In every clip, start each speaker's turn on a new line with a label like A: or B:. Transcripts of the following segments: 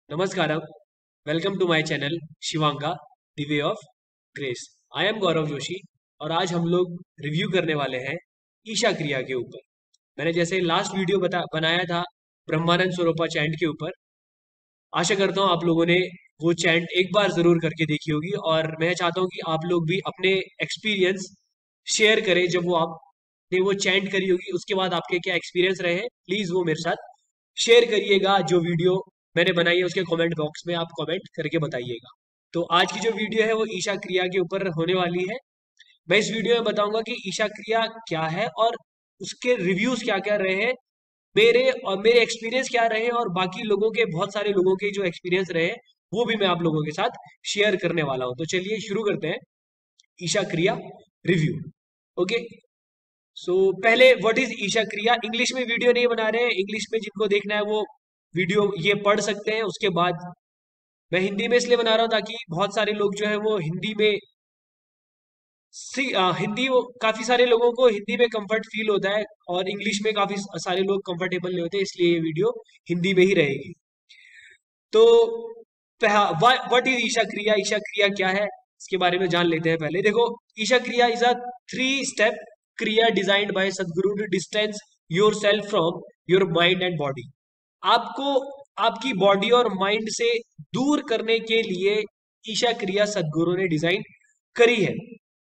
A: Namaskaram. Welcome to my channel Shivanga the way of grace. I am Gaurav Joshi और आज हम लोग रिव्यू करने वाले हैं ईशा क्रिया के ऊपर. मैंने जैसे लास्ट वीडियो बनाया था ब्रह्मानंद स्वरूपा चैंट के ऊपर. आशा करता हूँ आप लोगों ने वो चैंट एक बार जरूर करके देखी होगी और मैं चाहता हूँ कि आप लोग भी अपने एक्सपीरियंस शेयर करें. जब वो आपने वो चैंट करी होगी उसके बाद आपके क्या एक्सपीरियंस रहे हैं, प्लीज वो मेरे साथ शेयर करिएगा. जो वीडियो मैंने बनाई है उसके कमेंट बॉक्स में आप कमेंट करके बताइएगा. तो आज की जो वीडियो है वो ईशा क्रिया के ऊपर होने वाली है. मैं इस वीडियो में बताऊंगा कि ईशा क्रिया क्या है और उसके रिव्यूज क्या क्या रहे हैं, मेरे एक्सपीरियंस क्या रहे और बाकी लोगों के, बहुत सारे लोगों के जो एक्सपीरियंस रहे वो भी मैं आप लोगों के साथ शेयर करने वाला हूं. तो चलिए शुरू करते हैं ईशा क्रिया रिव्यू. ओके, सो पहले व्हाट इज ईशा क्रिया. इंग्लिश में वीडियो नहीं बना रहे हैं, इंग्लिश में जिनको देखना है वो वीडियो ये पढ़ सकते हैं. उसके बाद मैं हिंदी में इसलिए बना रहा हूँ ताकि बहुत सारे लोग जो है वो हिंदी में काफी सारे लोगों को हिंदी में कंफर्ट फील होता है और इंग्लिश में काफी सारे लोग कंफर्टेबल नहीं होते, इसलिए ये वीडियो हिंदी में ही रहेगी. तो व्हाट इज ईशा क्रिया. ईशा क्रिया क्या है इसके बारे में जान लेते हैं. पहले देखो, Isha kriya is a 3 step kriya designed by Sadhguru to distance yourself from your mind and body. आपको आपकी बॉडी और माइंड से दूर करने के लिए ईशा क्रिया सदगुरु ने डिजाइन करी है.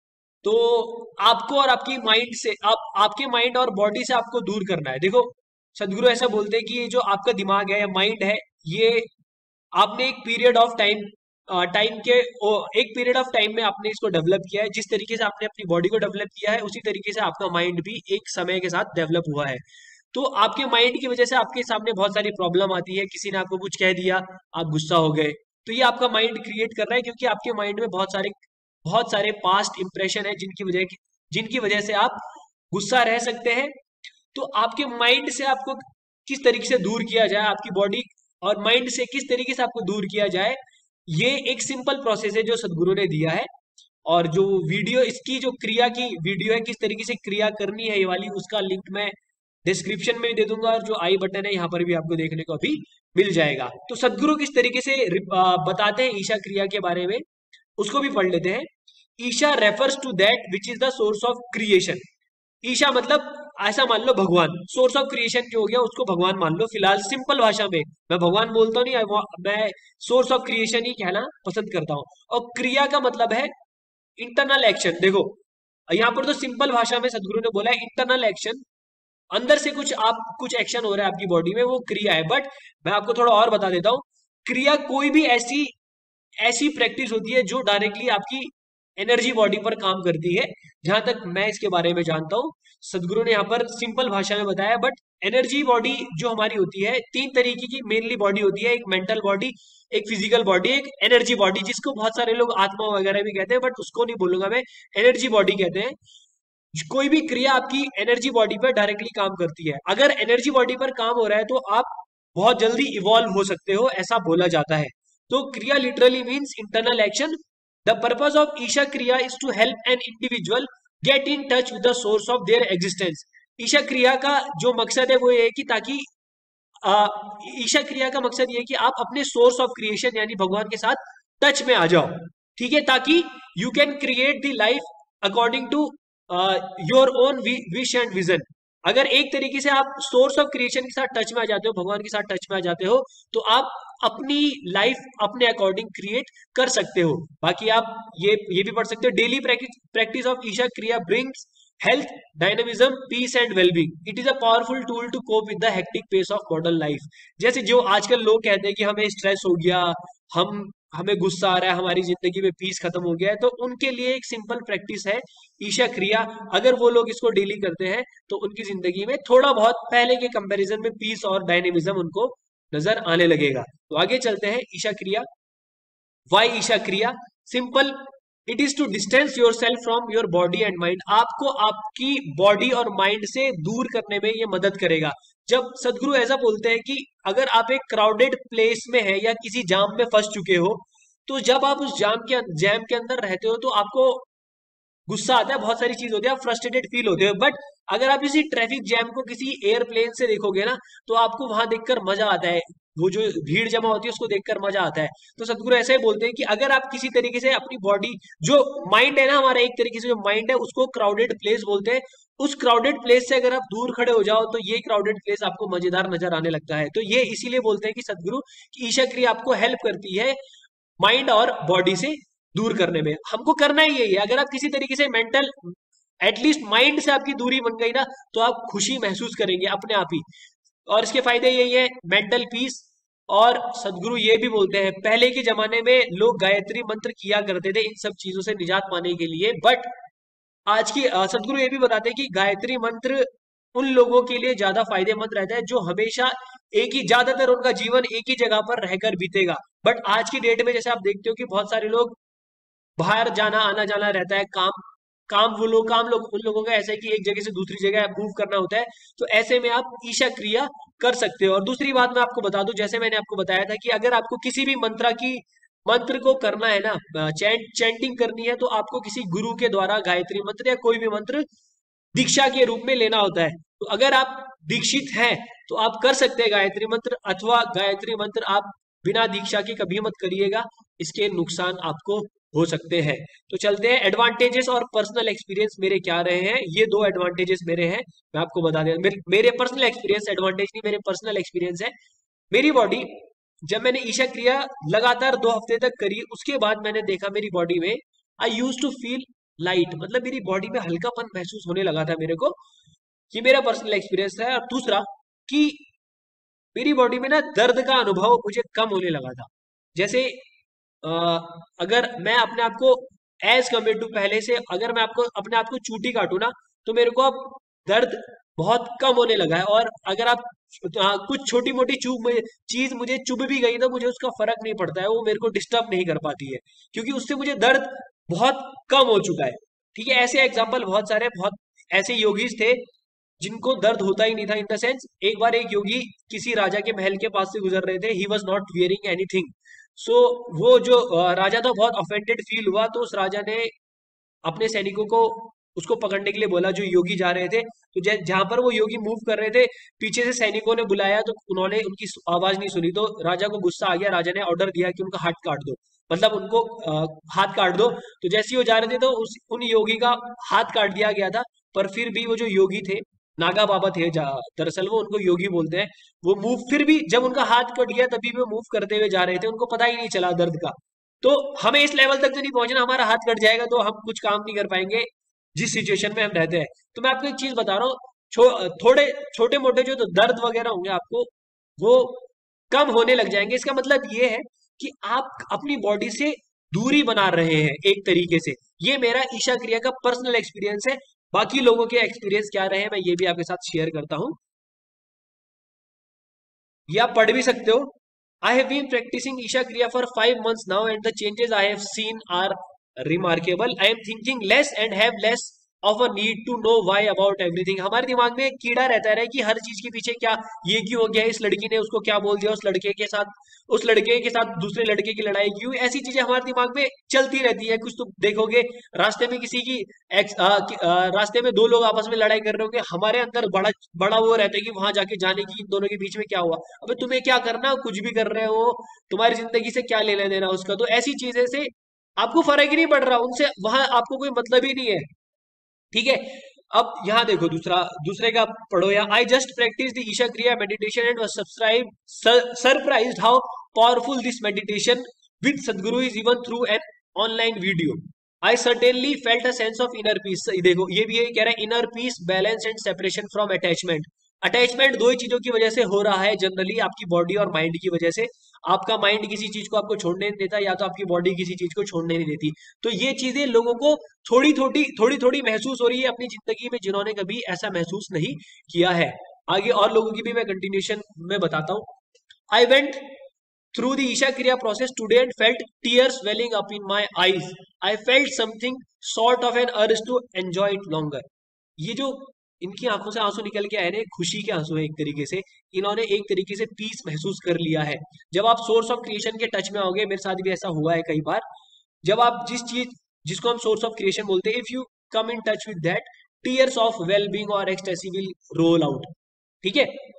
A: तो आपको और आपकी माइंड से आपके माइंड और बॉडी से आपको दूर करना है. देखो, सदगुरु ऐसा बोलते हैं कि ये जो आपका दिमाग है या माइंड है, ये आपने एक पीरियड ऑफ टाइम टाइम के एक पीरियड ऑफ टाइम में आपने इसको डेवलप किया है. जिस तरीके से आपने अपनी बॉडी को डेवलप किया है उसी तरीके से आपका माइंड भी एक समय के साथ डेवलप हुआ है. तो आपके माइंड की वजह से आपके सामने बहुत सारी प्रॉब्लम आती है. किसी ने आपको कुछ कह दिया, आप गुस्सा हो गए, तो ये आपका माइंड क्रिएट कर रहा है क्योंकि आपके माइंड में बहुत सारे पास्ट इंप्रेशन है जिनकी वजह से आप गुस्सा रह सकते हैं. तो आपके माइंड से आपको किस तरीके से दूर किया जाए, आपकी बॉडी और माइंड से किस तरीके से आपको दूर किया जाए, ये एक सिंपल प्रोसेस है जो सदगुरु ने दिया है. और जो वीडियो, इसकी जो क्रिया की वीडियो है, किस तरीके से क्रिया करनी है ये वाली, उसका लिंक मैं डिस्क्रिप्शन में भी दे दूंगा और जो आई बटन है यहाँ पर भी आपको देखने को अभी मिल जाएगा. तो सदगुरु किस तरीके से बताते हैं ईशा क्रिया के बारे में, उसको भी पढ़ लेते हैं. Isha refers to that which is the source of creation. Isha मतलब ऐसा मान लो भगवान, सोर्स ऑफ क्रिएशन जो हो गया उसको भगवान मान लो. फिलहाल सिंपल भाषा में मैं भगवान बोलता नहीं, मैं सोर्स ऑफ क्रिएशन ही कहना पसंद करता हूँ. और क्रिया का मतलब है इंटरनल एक्शन. देखो, यहाँ पर तो सिंपल भाषा में सदगुरु ने बोला है इंटरनल एक्शन. अंदर से कुछ एक्शन हो रहा है आपकी बॉडी में, वो क्रिया है. बट मैं आपको थोड़ा और बता देता हूँ. क्रिया कोई भी ऐसी ऐसी प्रैक्टिस होती है जो डायरेक्टली आपकी एनर्जी बॉडी पर काम करती है. जहां तक मैं इसके बारे में जानता हूँ, सदगुरु ने यहाँ पर सिंपल भाषा में बताया. बट एनर्जी बॉडी जो हमारी होती है, 3 तरीके की मेनली बॉडी होती है. एक मेंटल बॉडी, एक फिजिकल बॉडी, एक एनर्जी बॉडी, जिसको बहुत सारे लोग आत्मा वगैरह भी कहते हैं, बट उसको नहीं बोलूंगा मैं, एनर्जी बॉडी कहते हैं. कोई भी क्रिया आपकी एनर्जी बॉडी पर डायरेक्टली काम करती है. अगर एनर्जी बॉडी पर काम हो रहा है तो आप बहुत जल्दी इवॉल्व हो सकते हो, ऐसा बोला जाता है. तो kriya literally means internal action. The purpose of Isha kriya is to help an individual get in touch with the source of their existence. Isha kriya का जो मकसद है वो ये है कि ताकि आ, ईशा क्रिया का मकसद ये है कि आप अपने सोर्स ऑफ क्रिएशन यानी भगवान के साथ टच में आ जाओ. ठीक है, ताकि you can create the life according to your own wish and vision. अगर एक तरीके से आप सोर्स ऑफ क्रिएशन के साथ टच में आ जाते हो, भगवान के साथ टच में आ जाते हो, तो आप अपनी लाइफ अपने अकॉर्डिंग क्रिएट कर सकते हो. बाकी आप ये भी पढ़ सकते हो. Daily practice of Isha kriya brings health, dynamism, peace and wellbeing. It is a powerful tool to cope with the hectic pace of modern life. जैसे जो आजकल लोग कहते हैं कि हमें स्ट्रेस हो गया, हम हमें गुस्सा आ रहा है, हमारी जिंदगी में पीस खत्म हो गया है, तो उनके लिए एक सिंपल प्रैक्टिस है ईशा क्रिया. अगर वो लोग इसको डेली करते हैं तो उनकी जिंदगी में थोड़ा बहुत पहले के कंपैरिजन में पीस और डायनेमिज्म उनको नजर आने लगेगा. तो आगे चलते हैं ईशा क्रिया. Why Isha Kriya? Simple, it is to distance yourself from your body and mind. आपको आपकी बॉडी और माइंड से दूर करने में ये मदद करेगा. जब सदगुरु ऐसा बोलते हैं कि अगर आप एक क्राउडेड प्लेस में है या किसी जाम में फंस चुके हो, तो जब आप उस जैम के अंदर रहते हो तो आपको गुस्सा आता है, बहुत सारी चीज होती है, आप फ्रस्ट्रेटेड फील होते हो. बट अगर आप इसी ट्रैफिक जैम को किसी एयरप्लेन से देखोगे ना, तो आपको वहां देखकर मजा आता है. वो जो भीड़ जमा होती है उसको देखकर मजा आता है। तो सदगुरु ऐसे ही बोलते हैं कि अगर आप किसी तरीके से अपनी बॉडी, जो माइंड है ना हमारा, एक तरीके से जो माइंड है उसको क्राउडेड प्लेस बोलते हैं, उस क्राउडेड प्लेस से अगर आप दूर खड़े हो जाओ तो ये क्राउडेड प्लेस आपको मजेदार नजर आने लगता है। तो ये इसीलिए बोलते हैं कि सदगुरु की ईशा क्रिया आपको हेल्प करती है माइंड और बॉडी से दूर करने में। हमको करना ही यही है। अगर आप किसी तरीके से मेंटल, एटलीस्ट माइंड से आपकी दूरी बन गई ना, तो आप खुशी महसूस करेंगे अपने आप ही। और इसके फायदे यही है, मेंटल पीस। और सदगुरु ये भी बोलते हैं, पहले के जमाने में लोग गायत्री मंत्र किया करते थे इन सब चीजों से निजात पाने के लिए, बट आज की सदगुरु ये भी बताते हैं कि गायत्री मंत्र उन लोगों के लिए ज्यादा फायदेमंद रहता है जो हमेशा एक ही, ज्यादातर उनका जीवन एक ही जगह पर रहकर बीतेगा। बट आज की डेट में जैसे आप देखते हो कि बहुत सारे लोग बाहर जाना आना जाना रहता है, काम काम वो लोग काम लोग उन लोगों का ऐसा है कि एक जगह से दूसरी जगह मूव करना होता है। तो ऐसे में आप ईशा क्रिया कर सकते हो। और दूसरी बात मैं आपको बता दूं, जैसे मैंने आपको बताया था कि अगर आपको किसी भी मंत्र को करना है ना, चैंटिंग करनी है, तो आपको किसी गुरु के द्वारा गायत्री मंत्र या कोई भी मंत्र दीक्षा के रूप में लेना होता है। तो अगर आप दीक्षित हैं तो आप कर सकते हैं गायत्री मंत्र, अथवा गायत्री मंत्र आप बिना दीक्षा के कभी मत करिएगा, इसके नुकसान आपको हो सकते हैं। तो चलते हैं एडवांटेजेस और पर्सनल एक्सपीरियंस मेरे क्या रहे हैं। ये दो एडवांटेजेस मेरे हैं, मैं आपको बता दें। मेरे पर्सनल एक्सपीरियंस, एडवांटेज नहीं, मेरे पर्सनल एक्सपीरियंस है। मेरी बॉडी, जब मैंने ईशा क्रिया लगातार 2 हफ्ते तक करी, उसके बाद मैंने देखा मेरी बॉडी में I used to feel light, मतलब मेरी बॉडी में हल्कापन महसूस होने लगा था मेरे को। ये मेरा पर्सनल एक्सपीरियंस है। और दूसरा कि मेरी बॉडी में ना दर्द का अनुभव मुझे कम होने लगा था। जैसे अ, अगर मैं अपने आप को एज कम्पेयर टू पहले से, अगर मैं आपको अपने आप को चूटी काटू ना, तो मेरे को अब दर्द बहुत कम होने लगा है। और अगर आप कुछ छोटी मोटी चीज मुझे चुभ भी गई तो मुझे उसका फर्क नहीं पड़ता है, वो मेरे को डिस्टर्ब नहीं कर पाती है, क्योंकि उससे मुझे दर्द बहुत कम हो चुका है। ठीक है, ऐसे एग्जाम्पल बहुत सारे, बहुत ऐसे योगीज थे जिनको दर्द होता ही नहीं था। इन द सेंस, एक बार एक योगी किसी राजा के महल के पास से गुजर रहे थे, he was not wearing anything. So वो जो राजा था, बहुत ऑफेंडेड फील हुआ, तो उस राजा ने अपने सैनिकों को उसको पकड़ने के लिए बोला जो योगी जा रहे थे। तो जहां पर वो योगी मूव कर रहे थे, पीछे से सैनिकों ने बुलाया, तो उन्होंने उनकी आवाज नहीं सुनी, तो राजा को गुस्सा आ गया। राजा ने ऑर्डर दिया कि उनका हाथ काट दो, मतलब उनको हाथ काट दो। तो जैसे ही वो जा रहे थे तो उन योगी का हाथ काट दिया गया था। पर फिर भी वो जो योगी थे, नागा बाबा थे दरअसल, वो उनको योगी बोलते हैं, वो मूव, फिर भी जब उनका हाथ कट गया तभी वो मूव करते हुए जा रहे थे, उनको पता ही नहीं चला दर्द का। तो हमें इस लेवल तक तो नहीं पहुंचना, हमारा हाथ कट जाएगा तो हम कुछ काम नहीं कर पाएंगे जिस सिचुएशन में हम रहते हैं। तो मैं आपको एक चीज बता रहा हूँ, थोड़े छोटे मोटे जो तो दर्द वगैरह होंगे आपको, वो कम होने लग जाएंगे। इसका मतलब ये है कि आप अपनी बॉडी से दूरी बना रहे हैं एक तरीके से। ये मेरा ईशा क्रिया का पर्सनल एक्सपीरियंस है। बाकी लोगों के एक्सपीरियंस क्या रहे हैं मैं ये भी आपके साथ शेयर करता हूं, ये आप पढ़ भी सकते हो। I have been practicing Isha kriya for 5 months now and the changes I have seen are remarkable. I am thinking less and have less of a need to know why about everything. हमारे दिमाग में एक कीड़ा रहता है कि हर चीज के पीछे क्या, ये क्यों हो गया, इस लड़की ने उसको क्या बोल दिया, उस लड़के के साथ दूसरे लड़के की लड़ाई क्यों, ऐसी चीजें हमारे दिमाग में चलती रहती है। कुछ तो देखोगे रास्ते में किसी की रास्ते में दो लोग आपस में लड़ाई कर रहे होंगे, हमारे अंदर बड़ा बड़ा वो रहता है कि वहां जाके जाने की इन दोनों के बीच में क्या हुआ। अबे तुम्हें क्या करना, कुछ भी कर रहे हो, तुम्हारी जिंदगी से क्या लेना देना उसका। तो ऐसी चीजें से आपको फर्क ही नहीं पड़ रहा, उनसे वहां आपको कोई मतलब ही नहीं है। ठीक है, अब यहाँ देखो, दूसरे का पढ़ो। या I just practice the Isha kriya meditation and was surprised how powerful this meditation with Sadhguru is even through an online video. I certainly felt a sense of inner peace. देखो ये भी यही कह रहा है, inner peace, balance and separation from attachment. Attachment दो ही चीजों की वजह से हो रहा है जनरली, आपकी बॉडी और माइंड की वजह से। आपका माइंड किसी चीज को आपको छोड़ने नहीं देता, या तो आपकी बॉडी किसी चीज को छोड़ने नहीं देती। तो ये चीजें लोगों को थोड़ी थोड़ी महसूस हो रही है अपनी जिंदगी में, जिन्होंने कभी ऐसा महसूस नहीं किया है। आगे और लोगों की भी मैं कंटिन्यूशन में बताता हूँ। I went through the Isha kriya process today and felt tears welling up in my eyes. I felt something sort of an urge to enjoy it longer. ये जो इनकी आंखों से आंसू निकल के आए ना, खुशी के आंसू है एक तरीके से। इन्होंने एक तरीके से पीस महसूस कर लिया है। जब आप सोर्स ऑफ क्रिएशन के टच में आओगे, मेरे साथ भी ऐसा हुआ है कई बार, जब आप जिसको हम सोर्स ऑफ क्रिएशन बोलते हैं, if you come in touch with that, tears of wellbeing और एक्सटेसी विल रोल आउट। ठीक है,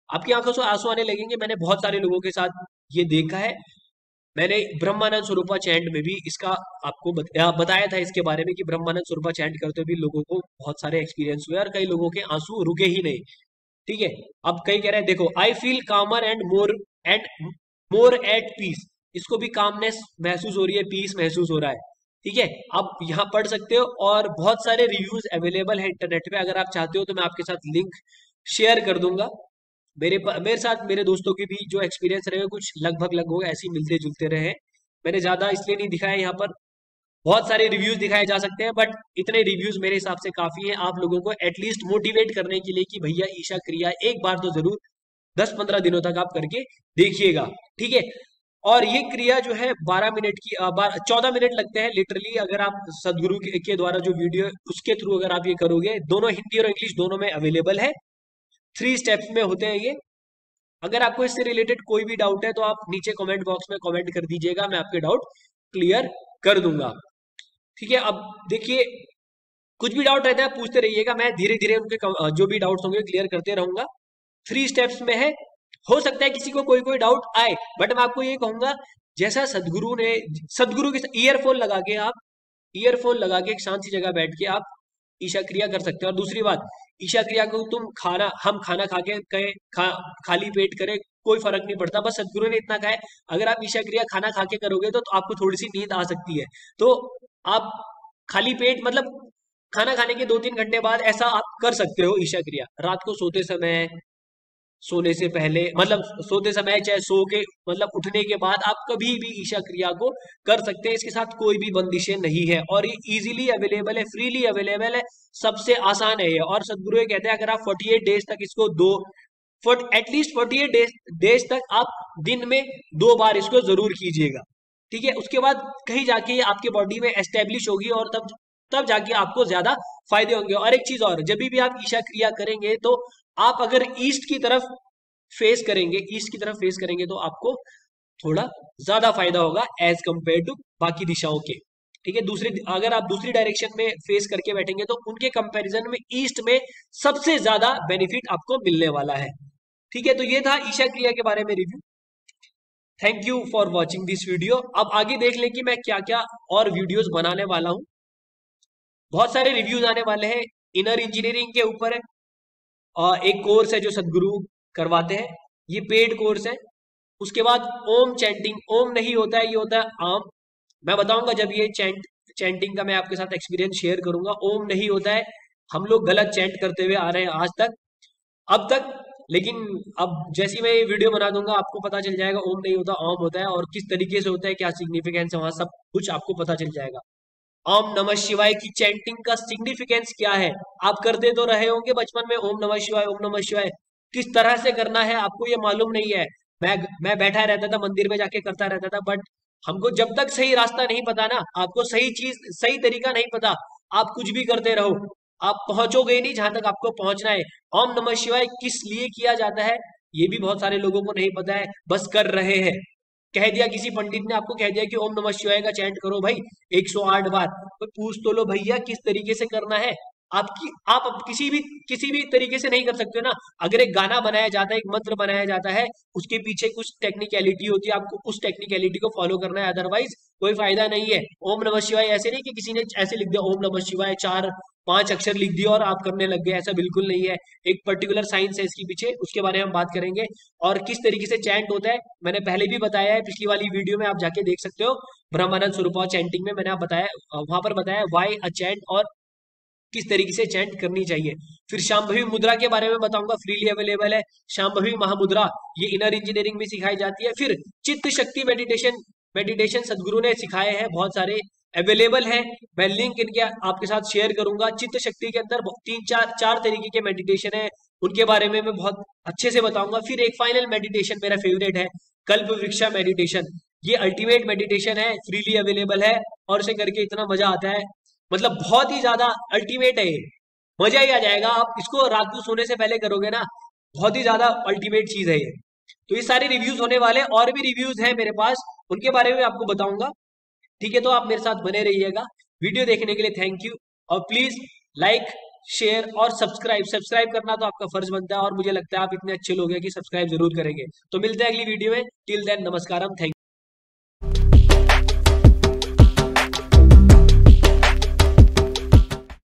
A: आपकी आंखों से आंसू आने लगेंगे। मैंने बहुत सारे लोगों के साथ ये देखा है। मैंने ब्रह्मानंद स्वरूपा चैंट में भी इसका आपको बताया था इसके बारे में कि ब्रह्मानंद स्वरूपा चैंट करते हुए भी लोगों को बहुत सारे एक्सपीरियंस हुए और कई लोगों के आंसू रुके ही नहीं। ठीक है, अब कई कह रहे हैं देखो, I feel calmer and more at peace, इसको भी कामनेस महसूस हो रही है, पीस महसूस हो रहा है। ठीक है, आप यहाँ पढ़ सकते हो और बहुत सारे रिव्यूज अवेलेबल है इंटरनेट पे। अगर आप चाहते हो तो मैं आपके साथ लिंक शेयर कर दूंगा। मेरे साथ मेरे दोस्तों के भी जो एक्सपीरियंस रहे कुछ लगभग ऐसे ही मिलते जुलते रहे। मैंने ज्यादा इसलिए नहीं दिखाया यहाँ पर, बहुत सारे रिव्यूज दिखाए जा सकते हैं बट इतने रिव्यूज मेरे हिसाब से काफी हैं आप लोगों को एटलीस्ट मोटिवेट करने के लिए कि भैया ईशा क्रिया एक बार तो जरूर 10-15 दिनों तक आप करके देखिएगा। ठीक है, और ये क्रिया जो है 12 मिनट की 14 मिनट लगते हैं लिटरली। अगर आप सदगुरु के द्वारा जो वीडियो उसके थ्रू अगर आप ये करोगे, दोनों हिंदी और इंग्लिश दोनों में अवेलेबल है, 3 स्टेप्स में होते हैं ये। अगर आपको इससे रिलेटेड कोई भी डाउट है तो आप नीचे कमेंट बॉक्स में कमेंट कर दीजिएगा, मैं आपके डाउट क्लियर कर दूंगा। ठीक है, अब देखिए कुछ भी डाउट रहता है पूछते रहिएगा, मैं धीरे धीरे उनके जो भी डाउट्स होंगे क्लियर करते रहूंगा। 3 स्टेप्स में है, हो सकता है किसी को कोई कोई डाउट आए बट मैं आपको ये कहूंगा जैसा सदगुरु के ईयरफोन लगा के एक शांत सी जगह बैठ के आप ईशा क्रिया कर सकते हैं। और दूसरी बात, ईशा क्रिया को हम खाना खा के खाली पेट करें कोई फर्क नहीं पड़ता, बस सदगुरु ने इतना कहा है अगर आप ईशा क्रिया खाना खा के करोगे तो आपको थोड़ी सी नींद आ सकती है। तो आप खाली पेट मतलब खाना खाने के 2-3 घंटे बाद ऐसा आप कर सकते हो ईशा क्रिया, रात को सोते समय, सोने से पहले, मतलब सोते समय चाहे सो के मतलब उठने के बाद आप कभी भी ईशा क्रिया को कर सकते हैं। इसके साथ कोई भी बंदिशें नहीं है और ये इजीली अवेलेबल है, फ्रीली अवेलेबल है, सबसे आसान है ये। और सदगुरु ये कहते हैं अगर आप 48 डेज तक इसको एटलीस्ट 48 डेज तक आप दिन में 2 बार इसको जरूर कीजिएगा। ठीक है, उसके बाद कहीं जाके ये आपके बॉडी में एस्टेब्लिश होगी और तब जाके आपको ज्यादा फायदे होंगे। और एक चीज और, जब भी आप ईशा क्रिया करेंगे तो आप अगर ईस्ट की तरफ फेस करेंगे तो आपको थोड़ा ज्यादा फायदा होगा एज कंपेयर टू बाकी दिशाओं के। ठीक है, अगर आप दूसरी डायरेक्शन में फेस करके बैठेंगे तो उनके कंपैरिजन में ईस्ट में सबसे ज्यादा बेनिफिट आपको मिलने वाला है। ठीक है, तो ये था ईशा क्रिया के बारे में review. Thank you for watching this video. अब आगे देख लें कि मैं क्या क्या और वीडियोस बनाने वाला हूं। बहुत सारे रिव्यूज आने वाले हैं, इनर इंजीनियरिंग के ऊपर है और एक कोर्स है जो सदगुरु करवाते हैं, ये पेड कोर्स है। उसके बाद ओम चैंटिंग, ओम नहीं होता है, ये होता है आम। मैं बताऊंगा जब ये चैंटिंग का मैं आपके साथ एक्सपीरियंस शेयर करूंगा। ओम नहीं होता है, हम लोग गलत चैंट करते हुए आ रहे हैं आज तक, अब तक, लेकिन अब जैसी मैं ये वीडियो बना दूंगा आपको पता चल जाएगा ओम नहीं होता, ओम होता है, और किस तरीके से होता है, क्या सिग्निफिकेंस है, वहां सब कुछ आपको पता चल जाएगा। ओम नमः शिवाय की चैंटिंग का सिग्निफिकेंस क्या है, आप करते तो रहे होंगे बचपन में ओम नमः शिवाय, ओम नमः शिवाय, किस तरह से करना है आपको ये मालूम नहीं है। मैं बैठा रहता था मंदिर में जाके करता रहता था, बट हमको जब तक सही रास्ता नहीं पता ना, आपको सही चीज सही तरीका नहीं पता, आप कुछ भी करते रहो, आप पहुंचोगे ही नहीं जहां तक आपको पहुंचना है। ओम नमः शिवाय किस लिए किया जाता है ये भी बहुत सारे लोगों को नहीं पता है, बस कर रहे हैं। कह दिया किसी पंडित ने आपको कह दिया कि ओम नमः शिवाय का चैंट करो भाई 108 बार, तो पूछ तो लो भैया किस तरीके से करना है। आप अब किसी भी तरीके से नहीं कर सकते हो ना। अगर एक गाना बनाया जाता है, एक मंत्र बनाया जाता है, उसके पीछे कुछ टेक्निकलिटी होती है, आपको उस टेक्निकलिटी को फॉलो करना है, अदरवाइज कोई फायदा नहीं है। ओम नमः शिवाय ऐसे नहीं कि किसी ने ऐसे लिख दिया ओम नमः शिवाय 4-5 अक्षर लिख दिया और आप करने लग गए, ऐसा बिल्कुल नहीं है। एक पर्टिकुलर साइंस है इसके पीछे, उसके बारे में हम बात करेंगे। और किस तरीके से चैंट होता है मैंने पहले भी बताया है, पिछली वाली वीडियो में आप जाके देख सकते हो, ब्रह्मानंद स्वरूपा चैंटिंग में मैंने आप बताया, वहां पर बताया वाई अ चैंट और किस तरीके से चैंट करनी चाहिए। फिर शांभवी मुद्रा के बारे में बताऊंगा, फ्रीली अवेलेबल है शांभवी महामुद्रा, ये इनर इंजीनियरिंग में सिखाई जाती है। फिर चित्त शक्ति मेडिटेशन सदगुरु ने सिखाए हैं, बहुत सारे अवेलेबल है, मैं लिंक इनके आपके साथ शेयर करूंगा। चित्त शक्ति के अंदर 3-4 तरीके के मेडिटेशन है, उनके बारे में मैं बहुत अच्छे से बताऊंगा। फिर एक फाइनल मेडिटेशन मेरा फेवरेट है, कल्प वृक्षा मेडिटेशन, ये अल्टीमेट मेडिटेशन है, फ्रीली अवेलेबल है और इसे करके इतना मजा आता है, मतलब बहुत ही ज्यादा अल्टीमेट है ये, मजा ही आ जाएगा। आप इसको रात को सोने से पहले करोगे ना, बहुत ही ज्यादा अल्टीमेट चीज है ये। तो ये सारे रिव्यूज होने वाले, और भी रिव्यूज हैं मेरे पास, उनके बारे में आपको बताऊंगा। ठीक है, तो आप मेरे साथ बने रहिएगा। वीडियो देखने के लिए थैंक यू, और प्लीज लाइक शेयर और सब्सक्राइब सब्सक्राइब करना तो आपका फर्ज बनता है, और मुझे लगता है आप इतने अच्छे लोग हैं कि सब्सक्राइब जरूर करेंगे। तो मिलते हैं अगली वीडियो में। Till then नमस्कारम, thank